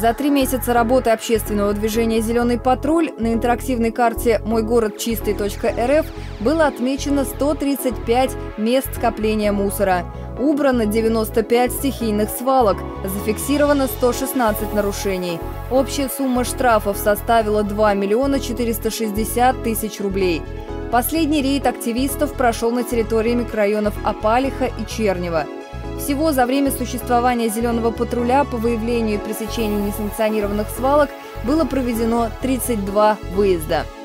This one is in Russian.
За 3 месяца работы общественного движения «Зеленый патруль» на интерактивной карте «Мойгородчистый.рф» было отмечено 135 мест скопления мусора. Убрано 95 стихийных свалок, зафиксировано 116 нарушений. Общая сумма штрафов составила 2 460 000 рублей. Последний рейд активистов прошел на территории микрорайонов Апалиха и Чернево. Всего за время существования «Зеленого патруля» по выявлению и пресечению несанкционированных свалок было проведено 32 выезда.